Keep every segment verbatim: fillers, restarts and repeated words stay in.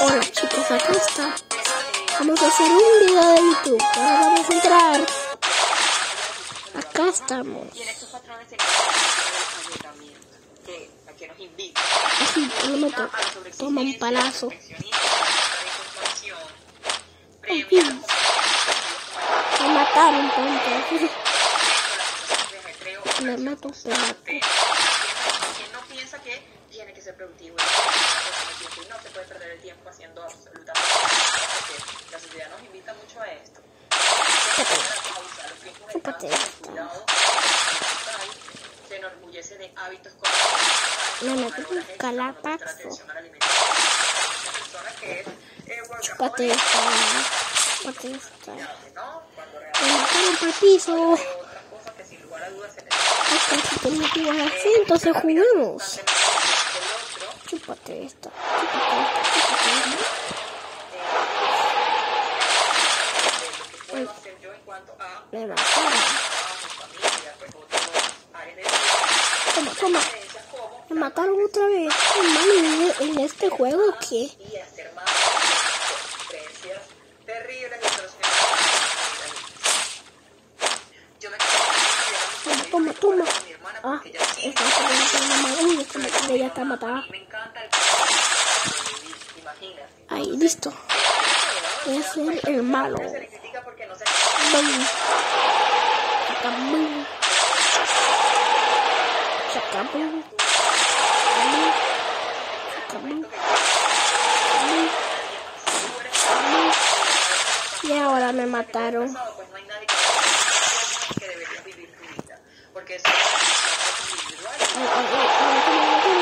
Hola chicos, acá está. Vamos a hacer un video de YouTube. Ahora vamos a entrar. Acá estamos. Así, lo meto. Toma un palazo. Aquí. Me mataron, tonto. Me mato, te mato. Quien no piensa que tiene que ser productivo y no se puede perder el tiempo haciendo absolutamente nada, porque la sociedad nos invita mucho a esto. Chúpate esta. Se enorgullece de hábitos Me metí un calapazo. Chúpate esta. Chúpate esta. Me mataron por el piso. Ok, si te me jugar así, entonces juguemos. Chúpate esta. Chúpate esta. Chúpate esta. Ay, me mataron. Toma, toma. Me mataron otra vez. Hermano, en este juego, ¿qué? Toma, toma, toma. Ah, esta esta ya está matada. Ahí, listo. Voy a ser el malo. Boom. Chacabum. Chacabum. Chacabum. Y ahora me mataron. Ay, ay, ay, ay,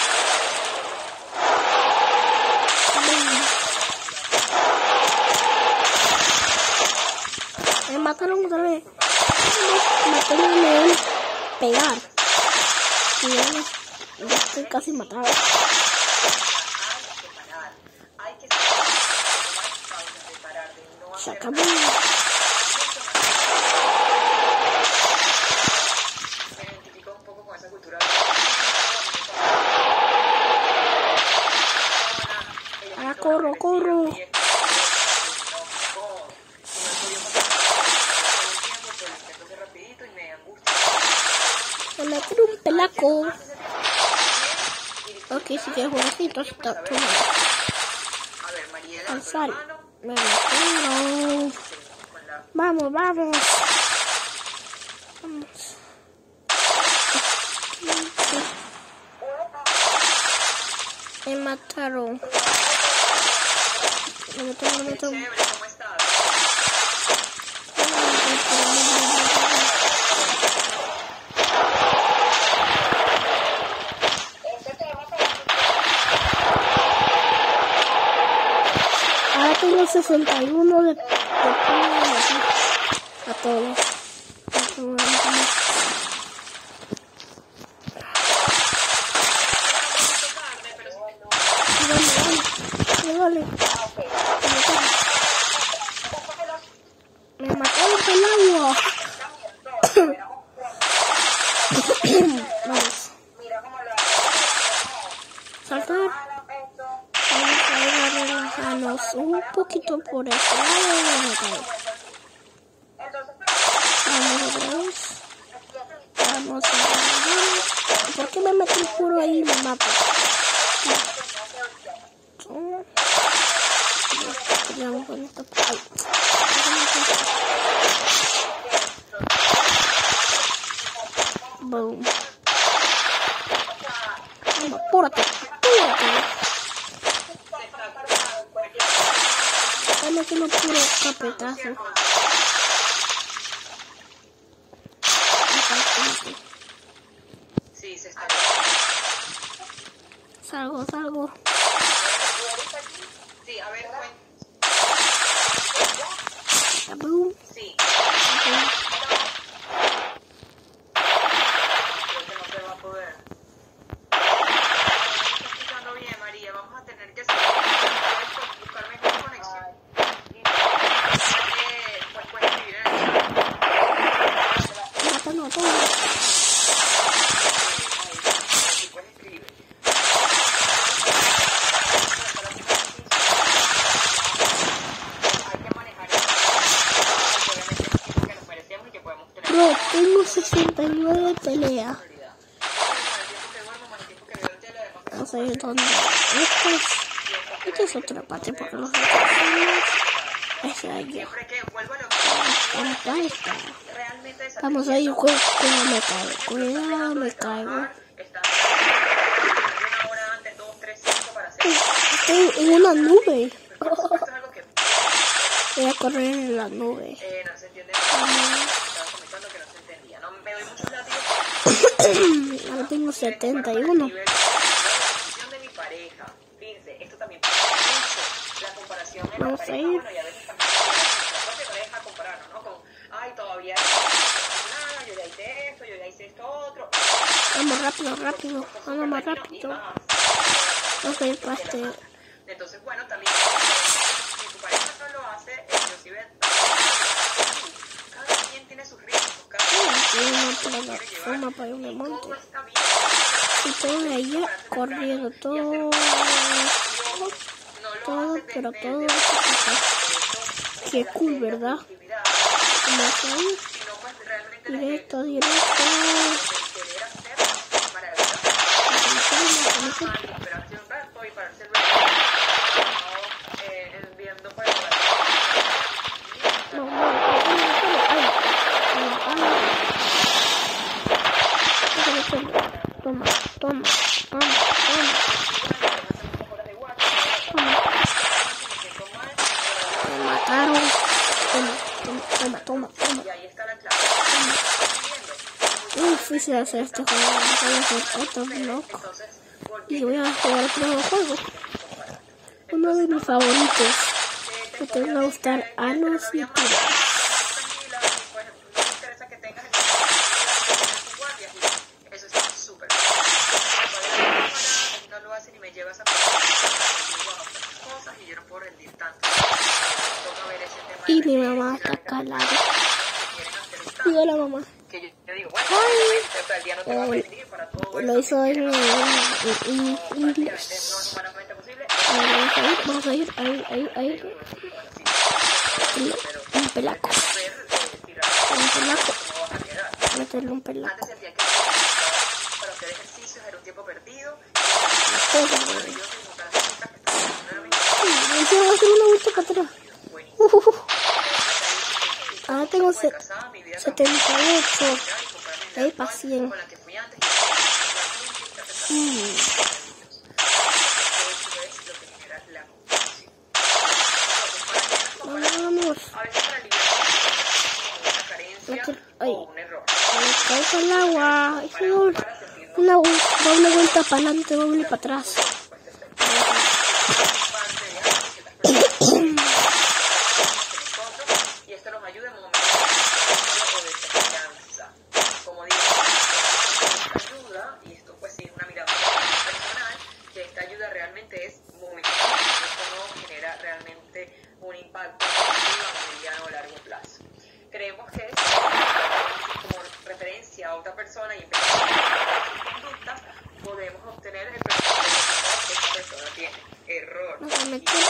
me mataron otra vez. Me mataron y me van a pegar. Y ya, ya estoy casi matado. Se acabó. Ahora corro, corro. Me metí un pelaco. Ok, si quieres jugar así, entonces está todo. Alzar. Me metieron. Vamos, vamos. Vamos. Me mataron. Me mataron, me mataron. Ahora tengo sesenta y uno de, de a todos. Dale, dale. Me mataron con el agua. Vamos. Saltar. Vamos a relajarnos un poquito por este lado. Vamos otra vez. Vamos a relajarnos. ¿Por qué me metí puro ahí y me mata? Vamos con esto. Ay. Boom. Vamos, apúrate, apúrate. Estamos haciendo puro capetazo. Sí, se está. Salgo, salgo. Sí, a ver, cuen... Boom. Sí. Okay. Creo que no se va a poder. No estoy escuchando bien, María. Vamos a tener que buscar mejor conexión. Eh, sesenta y nueve pelea. Vamos a ir donde esto es, esto es otra parte porque los otros son ese de allá. Acá está. Vamos a ir, cuidado, me caigo, cuidado, me caigo. Estoy en una nube. Voy a correr en la nube. Eh, no se entiende nada. Estaba comentando que no se entendía. No me doy muchos látigos. Ahora tengo setenta y uno. La posición de mi pareja. Fíjense, esto también pasa mucho. La comparación en la Vamos a pareja. ir. Bueno, y a veces también la propia pareja compararnos, ¿no? Con, ay, todavía no hice nada, yo ya hice esto, yo ya hice esto otro. Vamos rápido, rápido. Vamos más rápido. Vamos a ir para este. Entonces, bueno, también si tu pareja no lo hace, inclusive cada quien tiene sus ritmos, cada Hay una quien plataforma para irme a monte. todo está bien. Y todo de allá corriendo, todo, todo, pero todo. Qué cool, ¿verdad? Vamos a ir directo, directo. Toma, toma, toma, toma. Me mataron. Toma, toma, toma, toma. Es difícil hacer este juego. Voy a hacer otro bloque. Y voy a jugar otro juego. Uno de mis favoritos. Que te van a gustar a los youtubers. Y mi mamá está calada. Digo la mamá. Ay, oh, lo hizo en inglés. Vamos a ir, vamos a ir, ahí, ahí, ahí. Un pelaco. Un pelaco. Meterle un pelaco. Y voy a hacer una vuelta para atrás. Uh, ahora tengo setenta y ocho. Ahí para cien. Mm. Vamos. Ay, me caigo el agua. Una doble vuelta para adelante, doble para atrás. Y esto nos ayuda en momentos de desesperanza. Como digo, esta ayuda, y esto pues sí es una mirada personal, que esta ayuda realmente es momentánea. Esto no genera realmente un impacto a mediano o largo plazo. Creemos que es como referencia a otra persona y empezar a ver sus conductas, podemos obtener el resultado que esta persona tiene. Error. No, me quiero.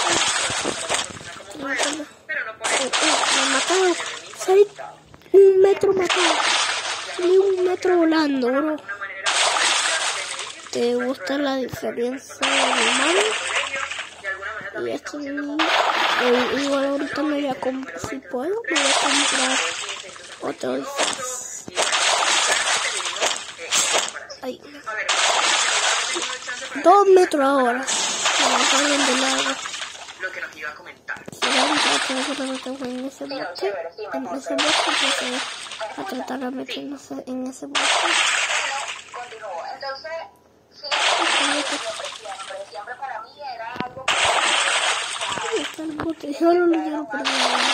Pero no por eso. Me mataron. Salí un metro matado. Salí un metro volando, bro. ¿Te gusta la diferencia de humano? Y esto no. Igual ahorita me voy a comprar, si puedo, me voy a comprar otro disfraz. Ahí. Dos metros ahora. Me bajaron de lado. Lo que nos iba a comentar. En ese bote, en ese bote, pues a tratar de meternos en ese bote. Continúo. Entonces, siempre, siempre para mí era algo que... Ahí está el bote, yo no lo quiero perder.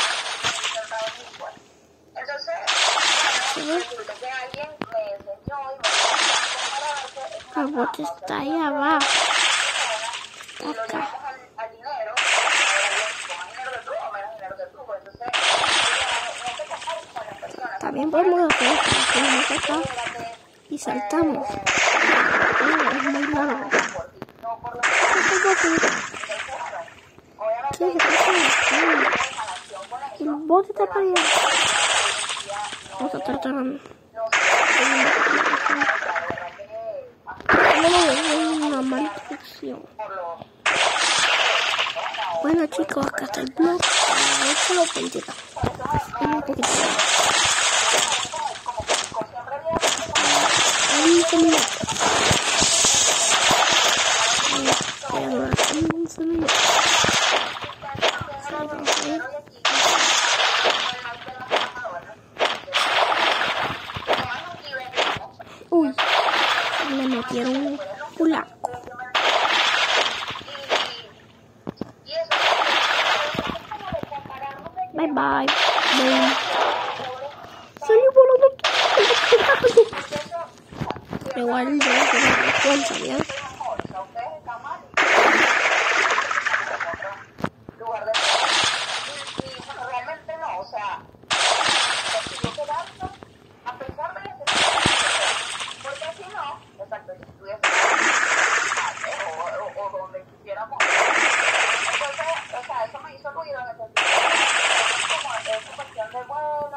Entonces, resulta que alguien me enseñó y me el bote está ahí abajo. Acá. al dinero, con dinero de flujo, menos dinero de flujo. Entonces, no te compares con las personas. También podemos hacer esto, acá y saltamos. Oh, es muy largo. ¿Qué es eso? El bote está para allá. Vamos a tratar de... Una maldición. Bueno chicos, acá está el blog. Solo mentira. Un poquito. quince minutos. quince minutos. Uy, me metieron un polaco. Bye bye. Bye. Salí volando aquí. Igual yo no tengo cuenta, ¿bien? Realmente no, o sea, a pesar de eso, porque si no, exacto, si estuviese o, o, o donde quisiéramos. Entonces, o sea, eso me hizo ruido en el sentido como esa cuestión de bueno,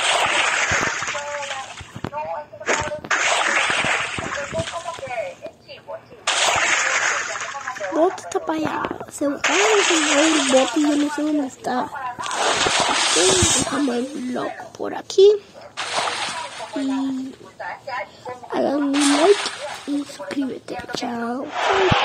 no, es que no, entonces como que es chivo, es chivo. Bot está para allá. Se busca el bot y yo no sé dónde está. Dejamos el blog por aquí. Y hagan un like y suscríbete. Chao.